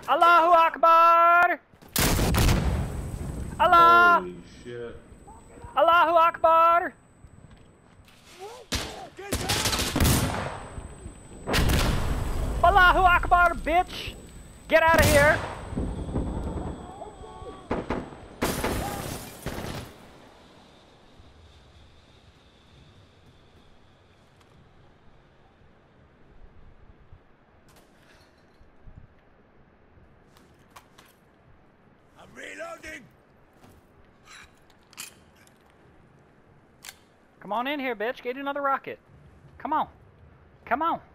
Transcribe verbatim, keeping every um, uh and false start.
Allahu Akbar! Allah! Holy shit. Allahu Akbar! Allahu Akbar, bitch! Get out of here! I'm reloading! Come on in here, bitch. Get another rocket. Come on. Come on.